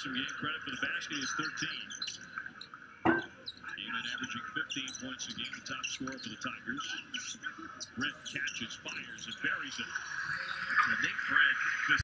some game credit for the basket. He has 13. Damon averaging 15 points a game, the top scorer for the Tigers. Britt catches, fires, and buries it. And Nate Britt